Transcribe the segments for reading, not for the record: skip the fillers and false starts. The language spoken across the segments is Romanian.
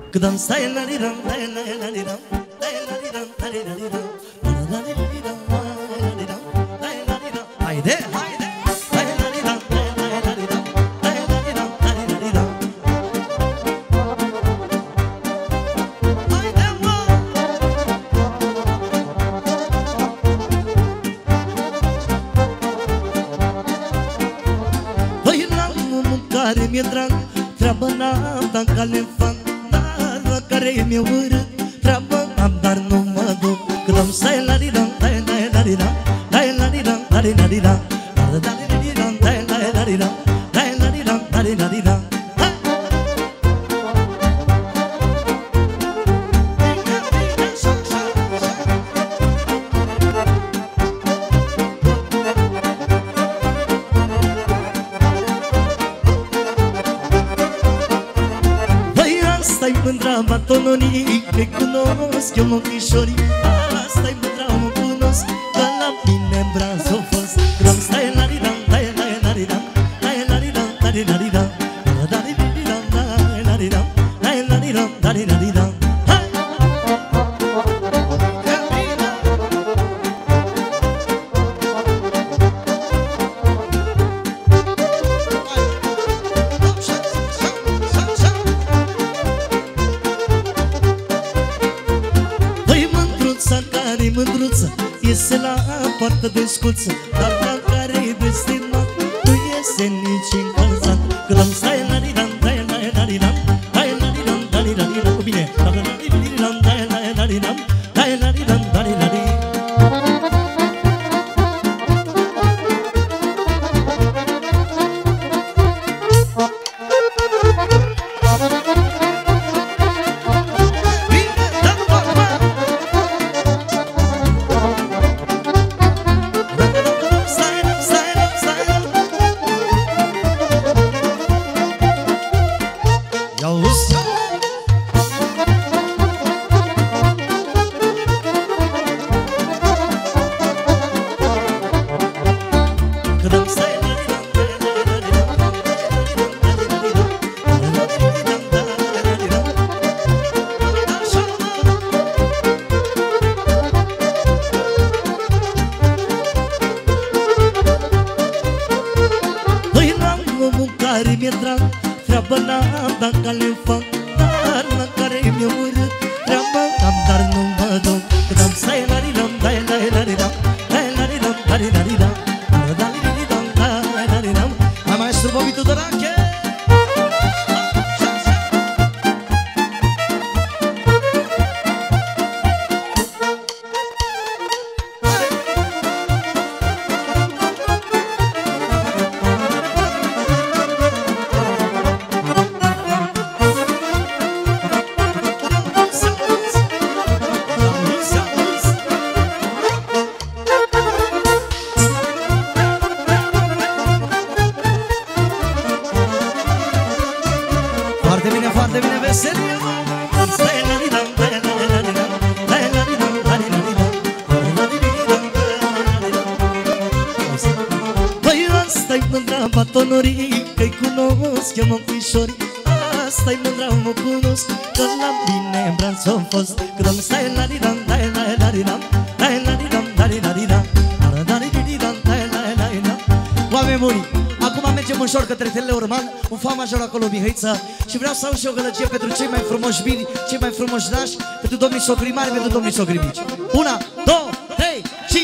Cât am stai la liram, la liram, la liram, la liram, haide, haide, la liram, la liram, haide, mă! Păi n-am omul care mi-e drag, treabă n-am, dar cale fac. Care mi-e urât, treabă am, dar nu mă duc. Când am stai la liram, la liram, la liram, la liram, la liram. Asta-i mândra batonorii, că-i cunosc eu măchișorii. Asta-i mândra mă cunosc, că la mine braț o fost. Când stai la liram, la liram, la liram, la liram, la liram. Mândruță iese la poartă de scuță, dar la care-i destinat nu iese nici încălzat. Când am stai la liram, la liram, la liram, la liram, cu bine, la liram, la liram, la liram, la liram. Mi-e drag, treabă n-am, dar cale fac. Dar la care mi-e urât, treabă am, dar nu mă duc. Când am stai la liram, la liram, la liram, la liram, la liram. Hai maestru Bobby Tudorache! Foarte bine, veselie, mă! Stai la liram, la liram, la liram, la liram, păi asta-i mândra batonorii, că-i cunosc eu măchișorii. Asta-i mândra mă cunosc, că la mine în braț o fost. Când am stai la liram, la liram, la liram, la liram, oameni buni! Acum mergem ușor către Telele Urman, un fa major acolo, Mihăiță. Și vreau să au și o gălăgie pentru cei mai frumoși vini, cei mai frumoși nași, pentru domnii socri mari, pentru domnii socri mici. 1, 2, 3 și...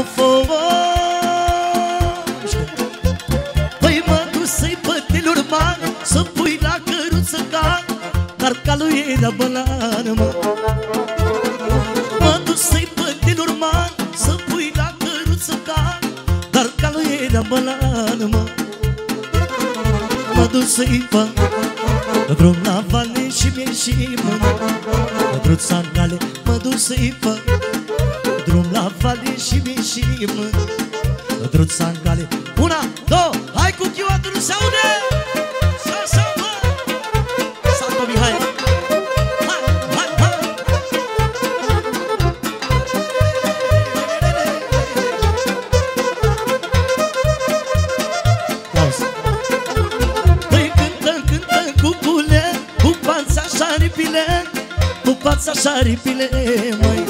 Păi mă duc să-i Telele Urman, să pui la căruță ca, dar calul era bălan, mă. Mă duc să-i Telele Urman, să pui la căruță ca, dar calul era bălan, mă. Mă duc să-i fac drum la vale și mi-e mădruța în cale. Mă duc să-i fac drum la vale și mi-e mădruța în cale. 1, 2, hai cu chioatul, nu se aude! Să mă! Saltă, Mihai! Hai, hai, hai! Păi cântă, cântă, cucule, cu panța așa aripile, pupați așa aripile, măi.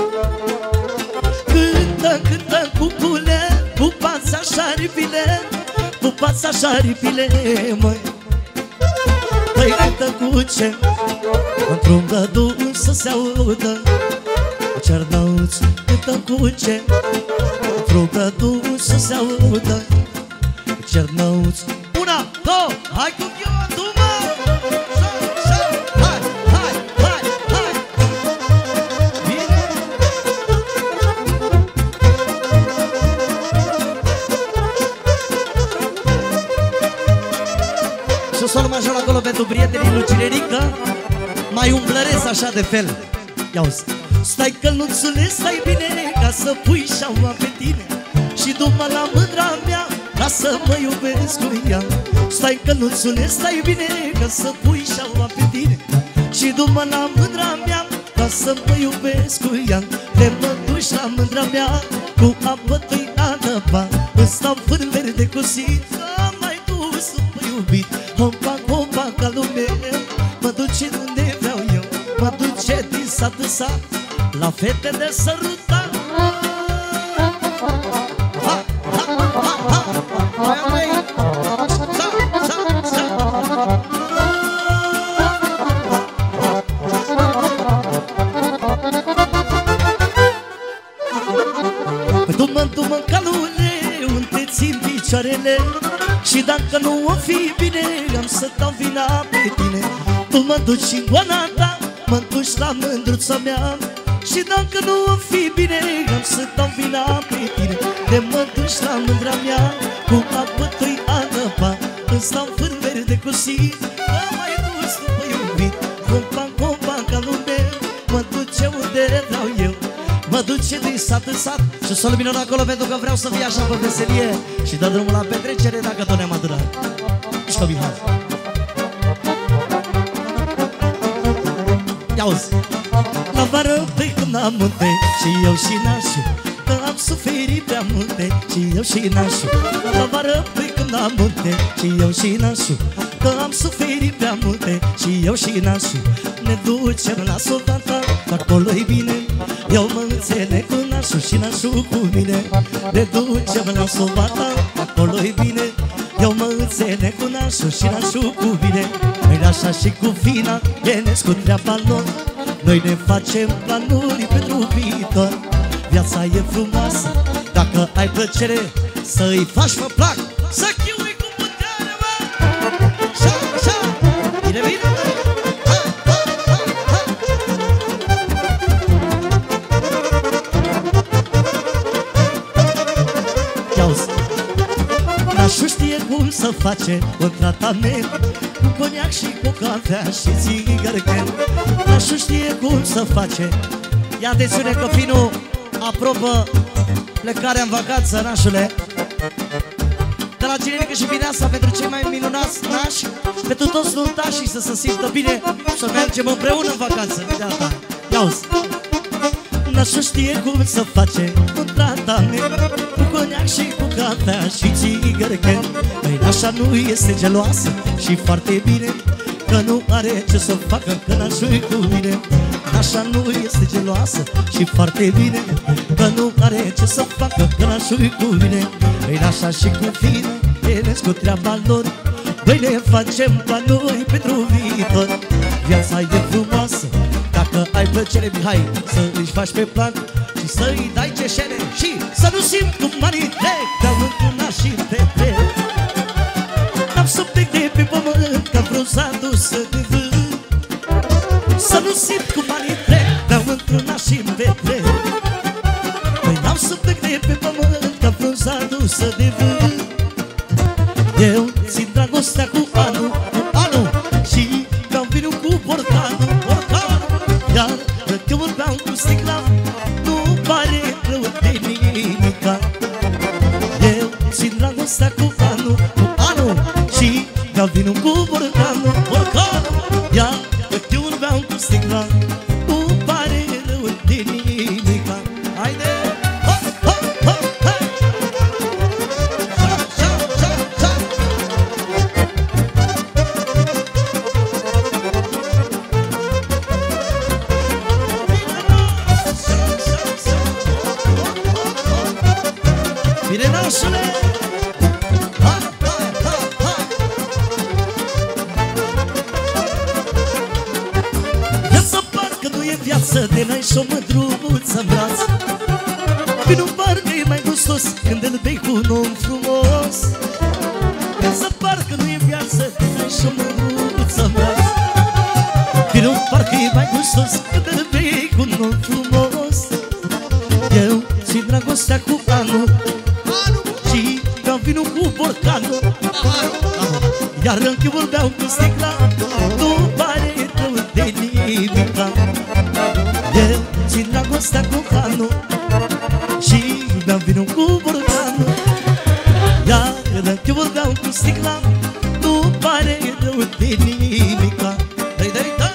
Cântă, cântă, cucule, pupați așa aripile, pupați așa aripile, măi. Păi cântă cu ce? Într-un găduț să se audă Cernăuți, cântă cu ce? Într-un găduț să se audă Cernăuți. Una, două, hai cu eu, mă! Hai, hai, hai, hai! Bine! Și o sol major acolo pentru prietenii lui Cinerică. Mai umblăresc așa de fel. Ia-uzi. Stai călnuțule, stai bine, ca să pui șaua pe tine și du-mă la mândra mea, ca să mă iubesc cu ea. Stai călnuțule, stai bine, ca să pui șaua pe tine și du-mă la mândra mea, ca să mă iubesc cu ea. De mă duci la mândra mea, cu apă tăiată, ba, îți stau fân verde cosit. Am mai dus după iubit, hopa, hopa, ca lumea, mă duce unde vreau eu, mă duce din sat în sat, la fete de sărutat. Ha, ha, ha, ha. Hai, hai. Sa, sa, sa. Păi du-mă, calule, unde țin picioarele, și dacă nu o fi bine, am să dau vina pe tine. Tu mă duci în goana ta, mă duci la mândruța mea, și dacă nu o fi bine, am să dau vina pe tine. De mă duci la mândra mea, cu apă tăiată, ba, îți dau fân verde cosit. Am mai dus după iubit, compa, compa, ca lume, mă duce unde vreau eu, mă duce din sat în sat. Și sol minor acolo pentru că vreau să fie așa pe veselie și dă drumul la petrecere dacă tot ne-am adunat. Mișcă Mihai. Ia-uzi. La vară pe când am munte și eu și nașul, că am suferit prea multe și eu și nașul. La vară pe când am munte și eu și nașul, că am suferit prea multe și eu și nașul. Ne ducem la Sovata, acolo-i bine, eu mă înțeleg cu nașul și nașul cu mine. Ne ducem la Sovata, acolo-i bine, eu mă înțeleg cu nașul și nașul cu mine. Noi așa și cu fina, venesc cu treaba lor, noi ne facem planuri pentru viitor. Viața e frumoasă, dacă ai plăcere să-i faci mă plac, să chiui cu putere, mă! Așa, așa, bine, bine! Ha, ha, ha, ha. Ia-uzi. Nașul știe cum să face un tratament cu coniac și cu cafea și țigărchen. Nașul știe cum să face. Ia atențiune că finul aprobă plecarea în vacanță, nașule. De la Cinerică și Bineasa pentru cei mai minunați nași, pentru toți nuntașii să se simtă bine, să mergem împreună în vacanță. Ia-uzi. Nașul știe cum să face un tratament cu coniac și cu cafea și țigărchen. Păi nașa nu este geloasă și foarte bine, că nu are ce să facă, că nașul-i cu mine. Nașa nu este geloasă și foarte bine, că nu are ce să facă, că nașul-i cu mine. Păi nașa și cu fine, venesc cu treaba lor, noi ne facem planuri pentru viitor. Viața e frumoasă, dacă ai plăcere, Mihai, să își faci pe plan și să-i dai ceșene și să nu simt cum manii trec, că-am întâlnat și te trec. N-am să plec de pe pământ, ca frunza dusă de vânt, să nu simt cum manii trec, că-am întâlnat și te trec. Păi n-am să plec de pe pământ, ca frunza dusă de vânt. Eu țin dragostea cu anul, și beau vinul cu borcanul, iar când eu beau cu sticla, nu pare rău de nimica. Eu țin dragostea cu anul, și beau vinul cu borcanul, iar când eu beau cu sticla, nu pare rău de nimica. Haide! Ha, ha, ha, ha! Mărișule! Hai, hai, hai, hai! Viața parcă nu e viață, de n-ai și o mândruță în braț. Vinul parcă e mai gustos când îl bei cu un om frumos. Viața parcă nu e viață, de n-ai și o mândruță în braț. Vinul parcă e mai gustos când îl bei cu un om frumos. Eu țin dragostea cu anul și beau vinul cu borcanul. Iar închiul beau cu sticla, nu pare rău de nimica. Eu țin dragostea cu anul și beau vinul cu borcanul. Iar închiul beau cu sticla, nu pare rău de nimica. Dai, dai, dai!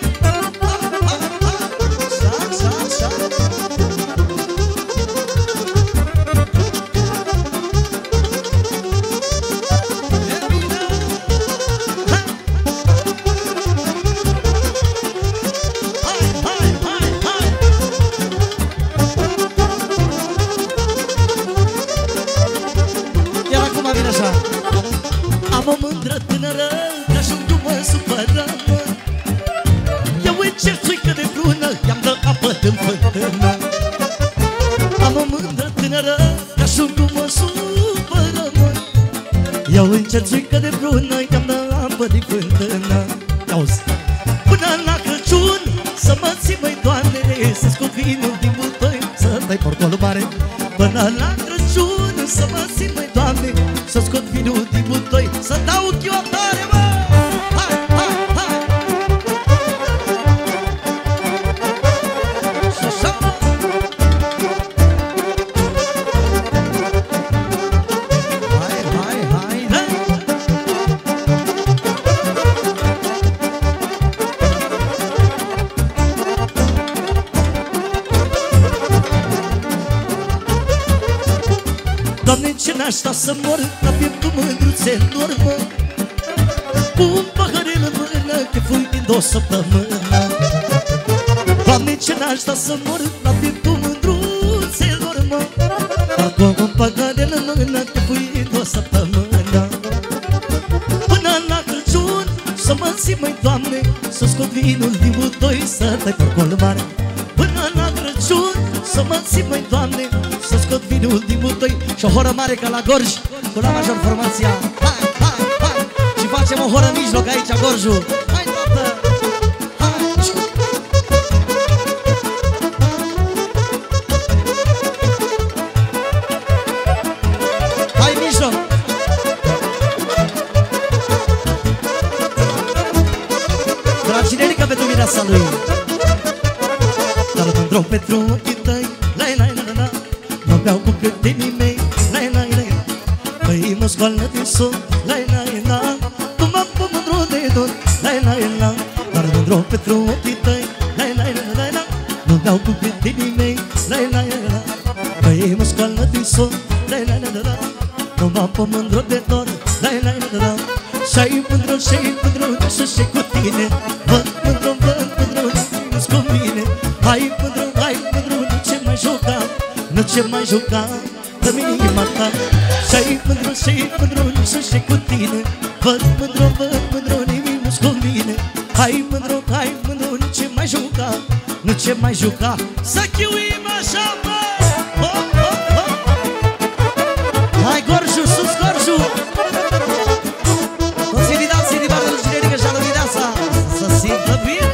Am o mândră tânără, ca-și nu mă supără, mă. Eu încerc țuică de brună, i-am dă apă din fântână. Am o mândră tânără, ca-și nu mă supără, mă. Eu încerc țuică de brună, i-am dă apă din fântână. Auzi, până la Crăciun să mă ții, măi, Doamne, să scot vinul din butoi, să dai porcolul mare. Până la Crăciun să mă ții, măi, Doamne, să scot vinul din butoi, să dau chiotare, mă! Hai, hai, hai! Și așa, mă! Hai, hai, hai, hai! Doamne, ce n-aș sta să mor la pieptul mândruțe în urmă, cu un paharel în mână, că fui din 2 săptămână. Doamne, ce n-aș sta să mor la pieptul mândruțe în urmă, cu un paharel în mână, că fui din 2 săptămână. Până la Crăciun să mă ții, măi, Doamne, să scot vinul din butoi, să dai porcolul mare. Până la Crăciun să mă ții, măi, Doamne, să scot vinul din butoi. Și o horă mare ca la Gorj, cu la major formația. Hai, hai, hai! Și facem o horă în mijloc aici, Gorjul. Hai, tată! Hai! Hai, în mijloc! Dragi Nerica, pentru mireasa lui. Dar mândrou pentru ochii tăi, la-i-la-i-la-la. Mă beau cu prietenii mei, la-i-la-i-la-la. Păi mă scoală din somn, la-i-la-i-la. Tu mă pun mândrou de tot, la-i-la-i-la. Dar mândrou pentru ochii tăi, la-i-la-i-la-la. Mă beau cu prietenii mei, la-i-la-i-la. Păi mă scoală din somn, la-i-la-i-la. Tu mă pun mândrou de tot, la-i-la-i-la. Și-ai mândrou, și-ai mândrou, și-ai cu tine. Văd mândrou, nu-ți convine. Hai mândrou, nu ce mai juca, nu ce mai juca de minima ta. Și-ai mândrou, nu-și cu tine. Văd mândrou, nimic nu-ți convine. Hai mândrou, nu ce mai juca, nu ce mai juca. Să chiuim așa, bă! Oh, oh, oh! Hai, Gorjul, sus, Gorjul! Considerații din partea lui Generică și a lui Mireasa, să simtă bine!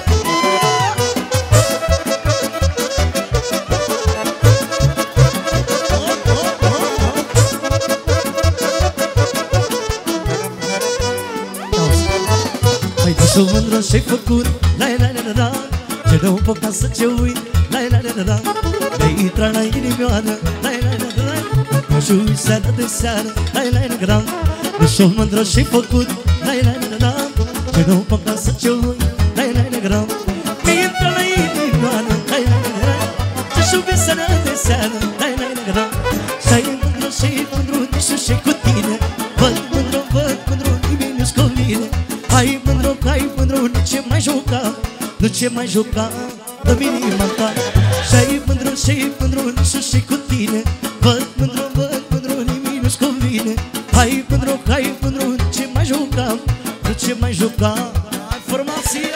Și mândră și-ai făcut, la-i-la-la-la-la. Ce nu pot ca să ce uit, la-i-la-la-la-la. Mi-ai intrat la inimioară, la-i-la-la-la-la. Și ui seara de seară, la-i-la-la-la-la. Și mândră și-ai făcut, la-i-la-la-la-la. Ce nu pot ca să ce uit, la-i-la-la-la-la. Mi-ai intrat la inimioară, la-i-la-la-la-la. Și ui seara de seară, la-i-la-la-la-la. Și-ai mândră și-ai mândră, și-ai cu tine. Văd mândră, nimic nu-ți convine. Hai mândrou, nu ce mai juca, nu ce mai juca de minima ta. Și-ai mândrou, nu și cu tine. Văd mândrou, nimic nu nu-ți convine. Hai mândru, ce mai jucam, ce mai jucam. Hai formația.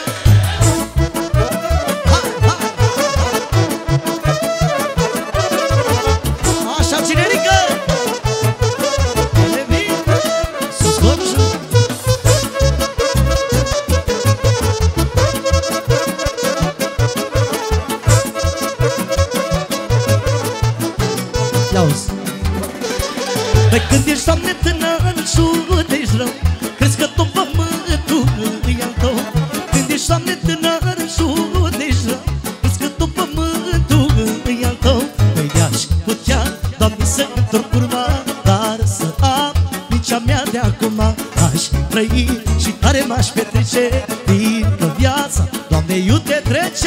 Așa, cinerică! Sus gorjul. Ia-uzi. Păi când ești doamne tânăr și uite-și rău, crezi că tot pământul e al tău. Când ești doamne tânăr și uite-și rău, crezi că tot pământul e al tău. Păi de-aș putea, Doamne, să întorc urma, dar să am nici a mea de acum. Aș trăi și tare m-aș petrece, fiindcă viața, Doamne, iute trece.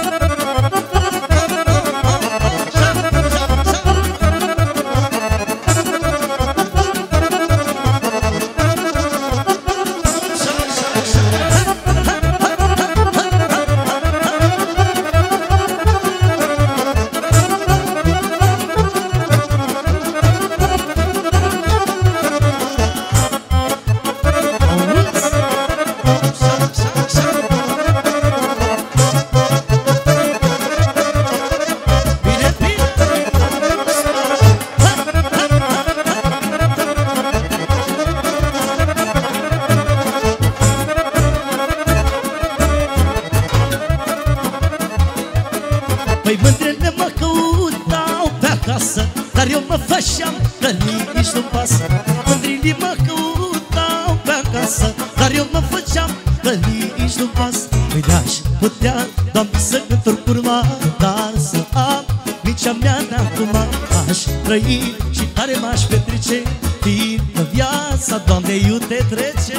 Păi mândrele mă căutau pe acasă, dar eu mă făceam că nici nu pasă. Mândrile mă căutau pe acasă, dar eu mă făceam că nici nu pasă. Păi de-aș putea, Doamne, să întorc urma, dar să am nici a mea de acum. Aș trăi și tare m-aș petrece, fiindcă viața, Doamne, iute trece.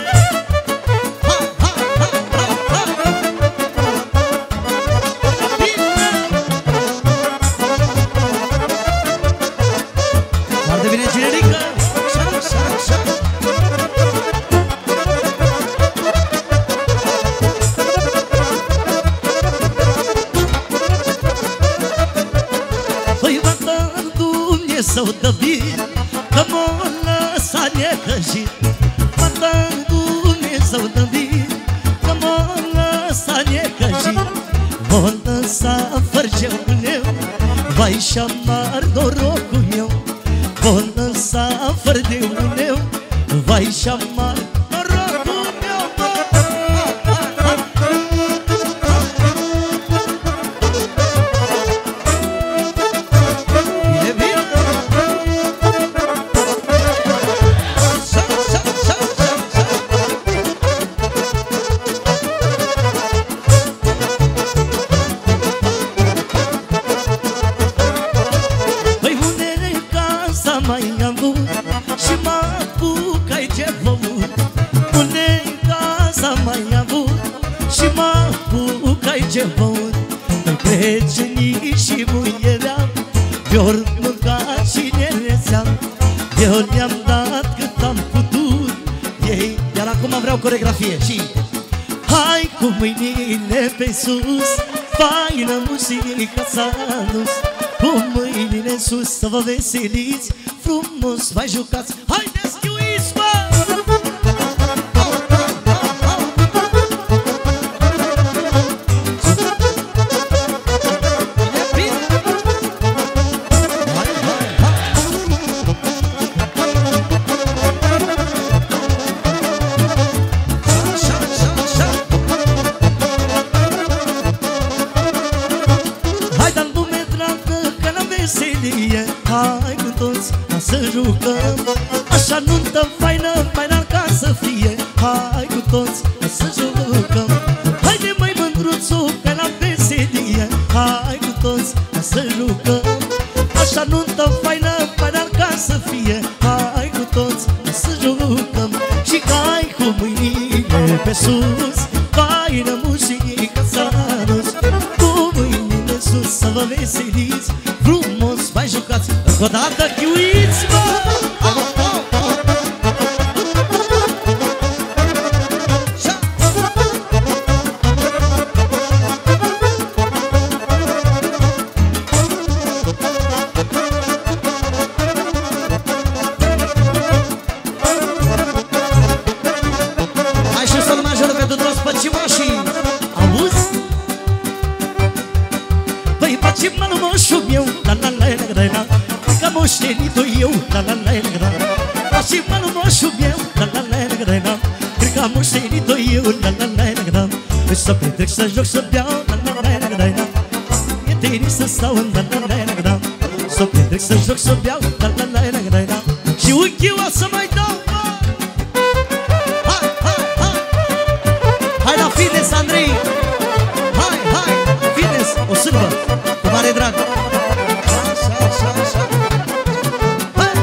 Să-o dă bine, că m-o lăsa necăjit. Mă dă Dumnezeu dă bine, că m-o lăsa necăjit. M-o lăsa fărgeul meu, vai și-amar norocul meu. M-o lăsa fărgeul meu, vai și-amar norocul meu. Mai am avut și mă apucai ce vămut. Pune-i casa mai am avut și mă apucai ce vămut. Păi precenii și muierea mi-or mâncat și nerețeam. Eu le-am dat cât am putut ei. Iar acum vreau coreografie și hai cu mâinile pe sus, faină muzica s-a dus. Cu mâinile sus să vă veseliți, frumos mai jucați. Haideți, chiuiți, mă! Hai cu toți să jucăm, așa nuntă faină, faină ca să fie. Hai cu toți să jucăm, haide măi mândruțu că la veselie. Hai cu toți să jucăm, așa nuntă faină, faină ca să fie. Hai cu toți să jucăm și hai cu mâinile pe sus, faină muzică s-a dus. Cu mâinile sus să vă veseliți, frumos mai jucați. Încă o dată, chiuiți-vă! și malul moșul meu, la la la la la la. Că moștenit-o eu, la la la la la. Și malul moșul meu, la la la la la. Cred că am moștenit-o eu, la la la la la. Să petrec, să joc, să beau, la la la la la la. E tine să stau, la la la la la. Să petrec, să joc, să beau, la la la la la la. Și unchiul o să mai dau. Hai, hai, hai. Hai la fitness, Andrei. Hai, hai, fitness, o sârbă, cu mare drag. Așa, așa, așa. Hai.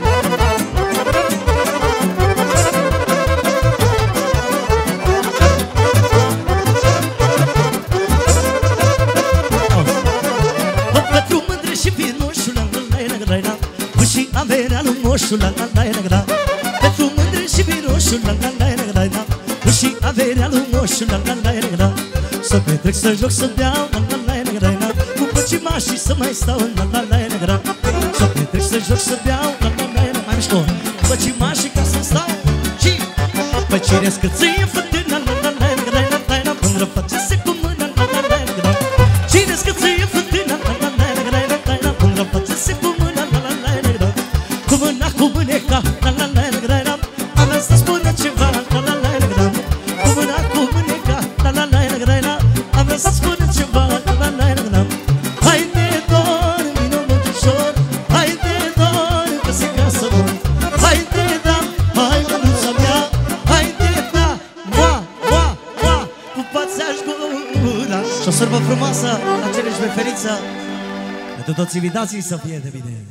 Pentru mândre și vinoșul, la la la la la. Și averea lui moșul, la la la la la. Pentru mândre și vinoșul, la la la la la. Și averea lui moșul, la la la la la. Să petrec, să joc, să beau, la la la la la. Cu păcimașii să mai stau, la la la la la. Să petrec, să joc, să beau, la la la la. Mai mișto, cu păcimașii ca să stau. Și pe cine scățâie fântâna, la la la la la la. Pândră face-se cu mâna, la la la la la. Cine scățâie fântâna, la la la la la la. Pândră face-se cu mâna, la la la la la. Cu mâna, cu mâneca, la la la la la. Avem să spună ceva, la la la la la. Cu mâna, cu mâneca, la la la la la. Avem să spună ceva, la la la la la. Hai de dor, vino mântușor. Hai de dor, că se casă bun. Hai de da, hai mânuța mea. Hai de da, moa, moa, moa. Pupați-aș gura. Și o sărbă frumoasă la cele șmeferiță. Pentru toți invitații să fie de bine.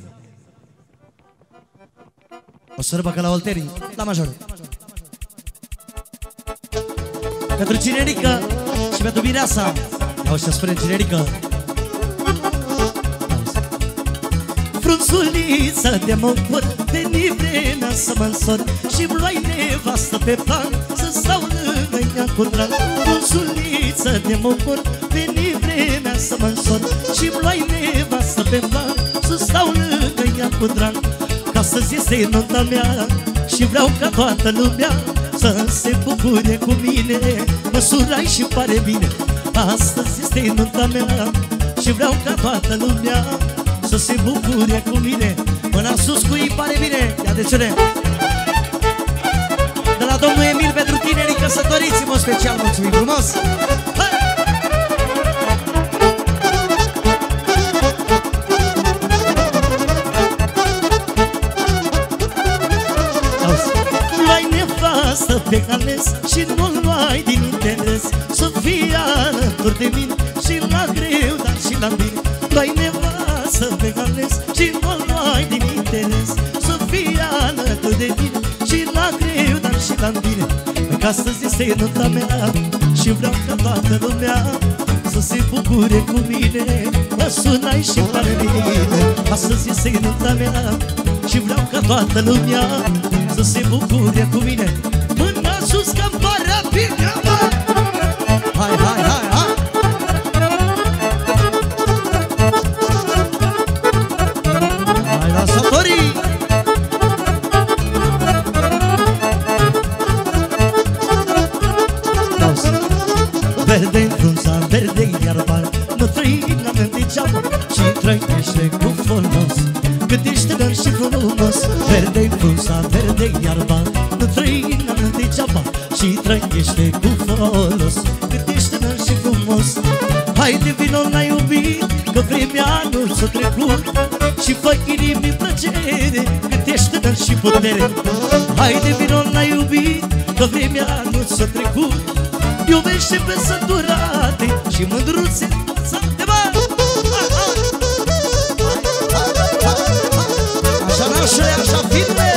O sărbă ca la Olterii, la major. Pentru Cinerică și pentru Mireasa. Auzi ce spune Cinerică. Frunzuliță de mocor, veni vremea să mă însor. Și-mi luai nevastă pe plan, să stau lângă ea cu drag. Frunzuliță de mocor, veni vremea să mă însor. Și-mi luai nevastă pe plan, să stau lângă ea cu drag. Că astăzi este nunta mea și vreau ca toată lumea să se bucure cu mine. Măsurai și pare bine. Astăzi este nunta mea și vreau ca toată lumea să se bucure cu mine. Mâna sus cu ei pare bine. Ia de cele de la domnul Emil pentru tinerii căsătoriți, mă special, mulțumim frumos. Hai! Pe ales și nu-l luai din interes. Să fii alături de mine și la greu, dar și la bine. Luai nevastă pe ales și nu-l luai din interes. Să fii alături de mine și la greu, dar și la bine. Că astăzi este nunta mea și vreau ca toată lumea să se bucure cu mine. Mă sunai și pare bine. Astăzi este nunta mea și vreau ca toată lumea să se bucure cu mine. Mâna sus că-mi pare bine, mă! Hai, hai, hai, hai! Hai la satorii! Verde-i frunza, verde-i iarba, mă trăina mea degeaba și trăiește cu folos. Cât ești tânăr și frumos, verde-i frunza, verde-i iarba, mă trăina mea degeaba și trăiește cu folos. Cât ești tânăr și frumos, haide vino la iubit, că vremea nu s-a trecut. Și fă inimii plăcere, cât ești tânăr și putere. Haide vino la iubit, că vremea nu s-a trecut. Iubește pe săturate și mândruțe sate, bă! Așa nașule, așa filme!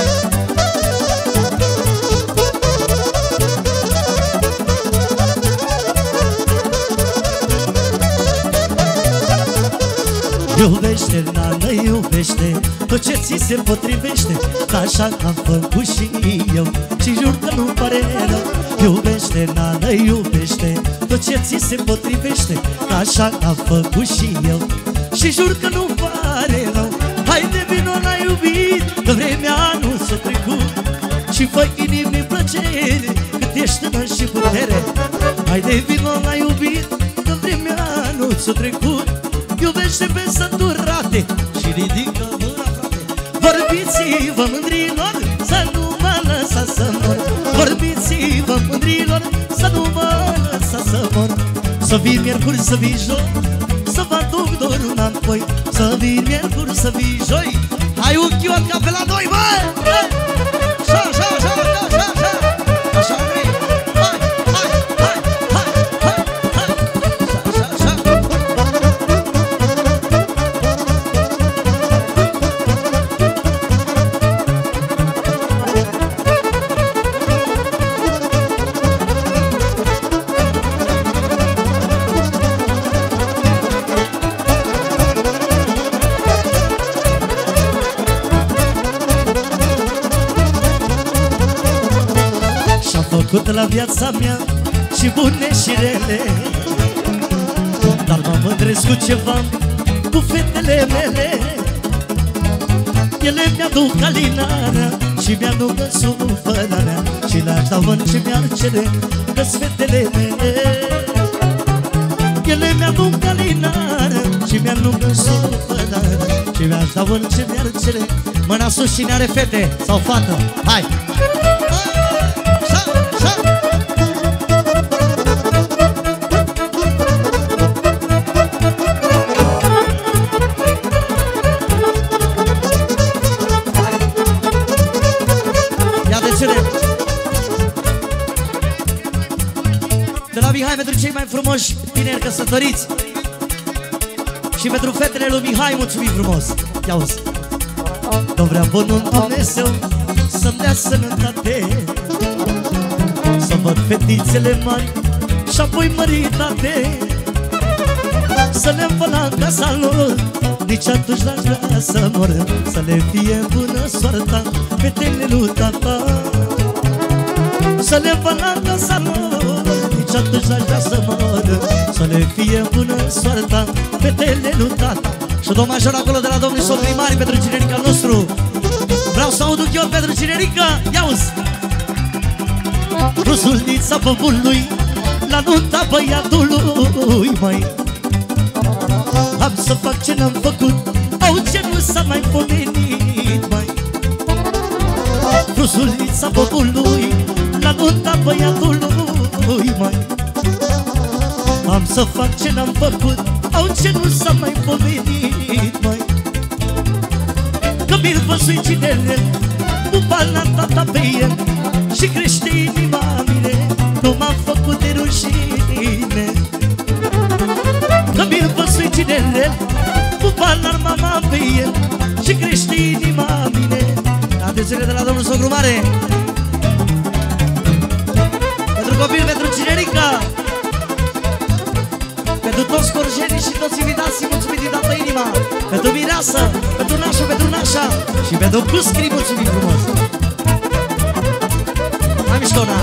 Iubește, nană, iubește tot ce ți se potrivește. Că așa am făcut și eu și jur că nu pare rău. Iubește, nană, iubește tot ce ți se potrivește. Că așa am făcut și eu și jur că nu pare rău. Haide vino la iubit, că vremea nu s-a trecut. Și fă inimii plăcere, cât ești tânăr și putere. Haide vino la iubit, că vremea nu s-a trecut. iubește pe săturate și ridică mâna, frate. Vorbiți-vă, mândrilor, să nu mă lăsați să mor. Vorbiți-vă, mândrilor, să nu mă lăsați să mor. Să vii miercuri, să vii joi, să vă duc dorul înapoi. Să vii miercuri, să vii joi. Hai un chiot ca pe la noi, bă! Așa, așa, așa, așa, așa, așa vrei. Hai, hai, hai, hai, hai, hai, așa, așa, așa. Făcut la viața mea și bune și rele, dar mă mândresc cu ceva, cu fetele mele. Ele mi-aduc alinarea și mi-aduc sufărarea și le-aș da orice mi-ar cere, că-s fetele mele. Ele mi-aduc alinarea și mi-aduc sufărarea și mi-aș da orice mi-ar cere. Mâna sus cine are fete sau fată, hai! De la Mihai pentru cei mai frumoși tineri căsătoriți și pentru fetele lui Mihai, mulțumim frumos. Ia-uzi. Nu vrea bunul Dumnezeu să-mi dea sănătate, să văd fetițele mari și apoi măritate, să le învăț la casa lor, nici atunci n-aș vrea să mor. Să le fie bună soarta fetele lui tata, să le învăț la casa lor, nici atunci n-aș vrea să mor. Să le fie bună soarta fetele lui tata. Și o domn major acolo de la domnul Soprimari pentru cinerica nostru. Vreau să aud un chiot pentru cinerica. Ia-uzi! Rusulnița băbului la nunta băiatului, măi. Am să fac ce n-am făcut, au ce nu s-a mai pomenit, măi. Rusulnița băbului la nunta băiatului, măi. Am să fac ce n-am făcut, au ce nu s-a mai pomenit, măi. Că mi-l văzui cinele, pupa la tata pe el și crește inima mine, nu m-am făcut de rușine. Că mi-l văzui cinele, pupa la mama pe el și crește inima mine. Atențiune de la domnul Sogru Mare, pentru copil, pentru cinerica, pentru toți corjenii și toți invitații, mulțumim din toată inima. Pentru mireasă, pentru nașă, pentru nașa și pentru cuscri, mulțumim frumos. Hai miștona.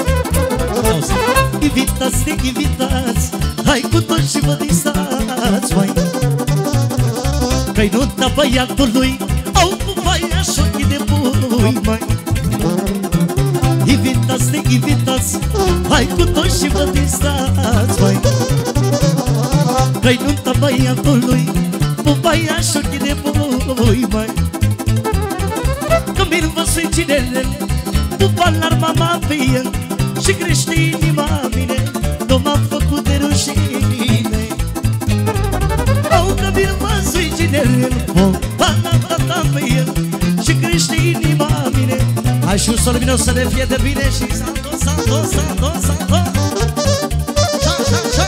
Invitați, te invitați, hai cu toți și vă distați, măi. Că-i nunta băiatului, au pupaia și ochii de pui, măi. Invitați, te invitați, hai cu toți și vă distați, măi. Că-i nunta băiatului, pupaia și ochii de pui, măi. Că mi-l văzui cinele, pupa n-ar mama pe el și crește inima mine, nu m-am făcut de rușine. Au că mi-l văzui cinele, pupa n-ar tata pe el și crește inima mine. Hai și un sol luminos să ne fie de bine și salto, salto, salto, salto. Șa, șa, șa.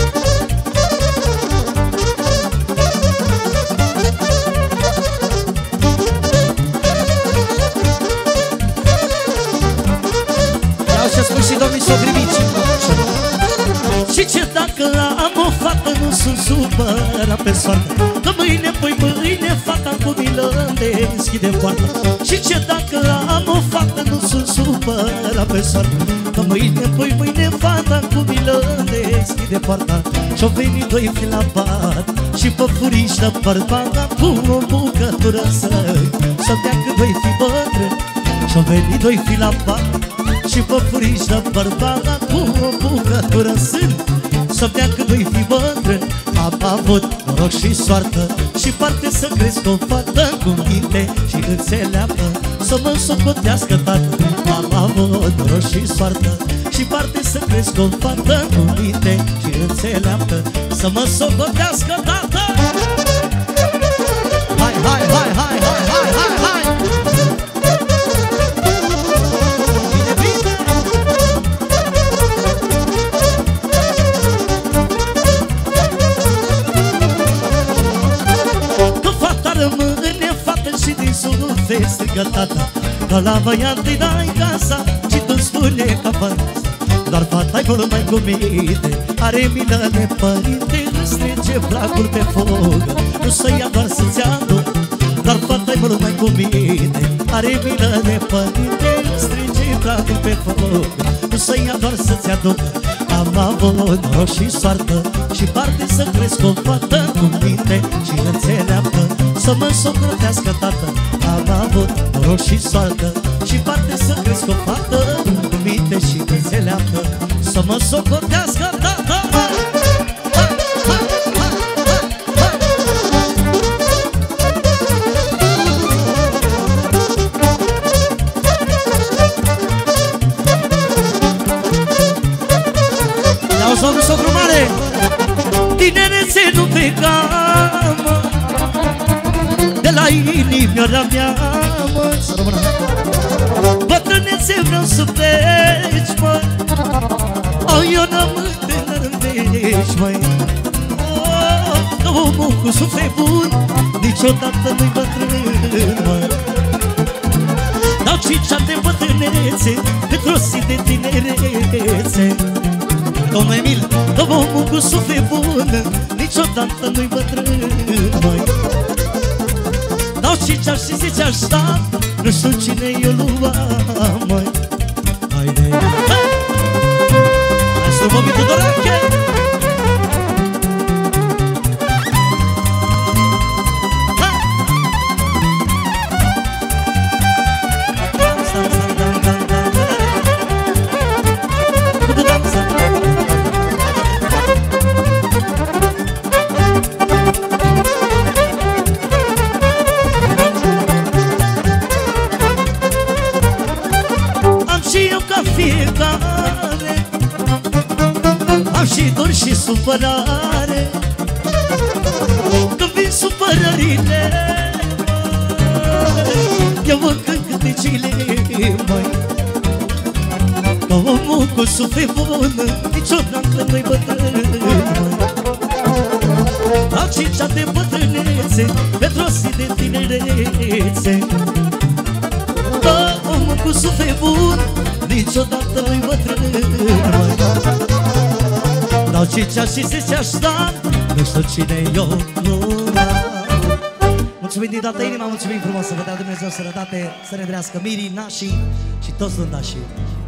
Și domnii Sobrimici. Și ce dacă am o fată, nu sunt supărat pe soartă, că mâine, păi mâine, fata cu milă îmi deschide poarta. Și ce dacă am o fată, nu sunt supărat pe soartă, că mâine, păi mâine, fata cu milă îmi deschide poarta. Și-au venit doi fi la pat și pe furiș de bărbat cu o bucătură să dea că doi fi bătrâni. Și-au venit doi fi la pat și pe furiș de bărbat cu o bucătură să dea că doi fi bătrâni. avut noroc și soartă și parte să cresc o fată cu minte și înțeleaptă, să mă socotească tată. Am avut noroc și soartă și parte să cresc o fată cu minte și înțeleaptă, să mă socotească tată. Hai, hai, hai, hai, hai, hai, hai, hai! Și din suflet strigă tata, că la băiat-i dai casa și tu spune ca fata. Doar fata-i mult mai cu minte, are milă de părinte, îți strige placul pe foc, nu să ia doar să-ți aduc. Doar fata-i mult mai cu minte, are milă de părinte, îți strige placul pe foc, nu să ia doar să-ți aduc. Am avut noroc și soartă și parte să cresc o fată cu minte și înțeleaptă, să mă socotească tată. Am avut noroc și soartă și parte să cresc o fată cu minte și înțeleaptă, să mă socotească tată. Domnul socru mare, tinerețe nu plecam, de la inimioara mea, mă, să rămână. Bătrânețe vreau să pleci, mă, eu n-am întâlnărești, măi. Omul cu suflet bun niciodată nu-i bătrân, mă. Dau cicea de bătrânețe pentru o zi de tinerețe. Domnul Emil, omul cu suflet bun niciodată nu-i bătrân, măi. Dau cicea și zicea sta, nu știu cine i-o lua, măi. Haide, hai! Hai să mă mită dorache! Fiecare am și dor și supărare, când vin supărările eu mă cânt cântecile, măi. Omul cu suflet bun niciodată nu-i bătrân, măi. Dau cicea de bătrânețe pentru o zi de tinerețe. Omul cu suflet bun niciodată nu-i bătrân, măi. Dau cicea și zicea sta, nu știu cine-i o lua. Mulțumim din toată inima, mulțumim frumos, să vă dea Dumnezeu sănătate, să ne drească mirii, nașii și toți lândașii.